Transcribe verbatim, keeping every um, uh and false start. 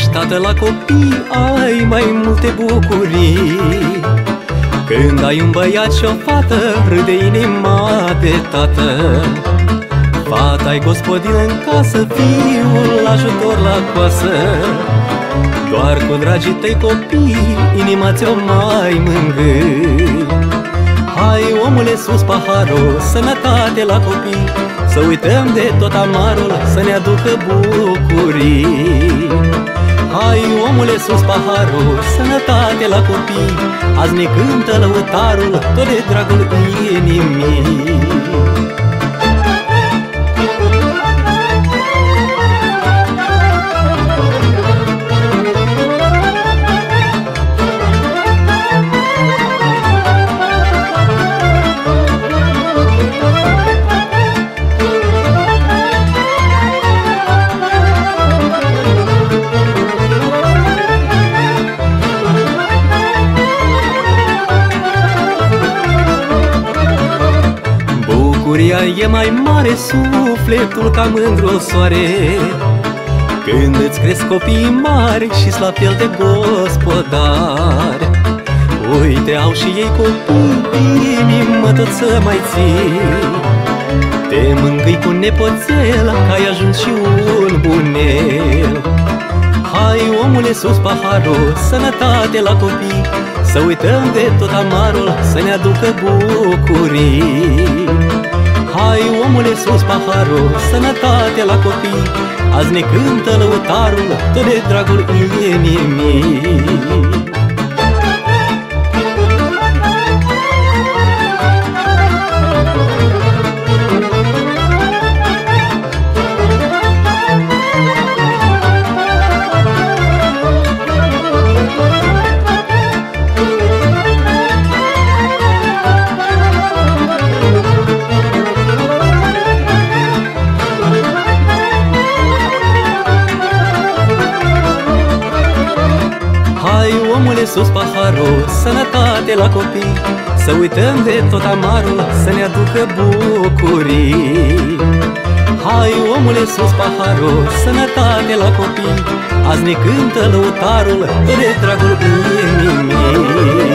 tată la copii, ai mai multe bucurii. Când ai un băiat și o fată, râde inima de tată. Fata-i gospodină în casă, fiul ajutor la coasă. Doar cu dragii tăi copii, inima ți-o mai mângâi. Hai, omule, sus paharul, sănătate la copii, să uităm de tot amarul, să ne aducă bucurii. Hai, omule, sus paharul, sănătate la copii, azi ne cântă lăutarul, tot de dragul inimii. Bucuria e mai mare, sufletul ca mândru soare, când îți cresc copiii mari și-s la fel de gospodari. Uite, au și ei copii, inimă tot să mai ții. Te mângâi cu nepoțel, că ai ajuns și un bunel. Hai, omule, sus paharul, sănătate la copii, să uităm de tot amarul, să ne aducă bucurii. Hai, omule, sus paharul, sănătate la copii, azi ne cântă lăutarul, tot de dragul inimii. Hai, omule, sus paharul, sănătate la copii, să uităm de tot amarul, să ne aducă bucurii. Hai, omule, sus paharul, sănătate la copii, azi ne cântă lăutarul, tot de dragul inimii.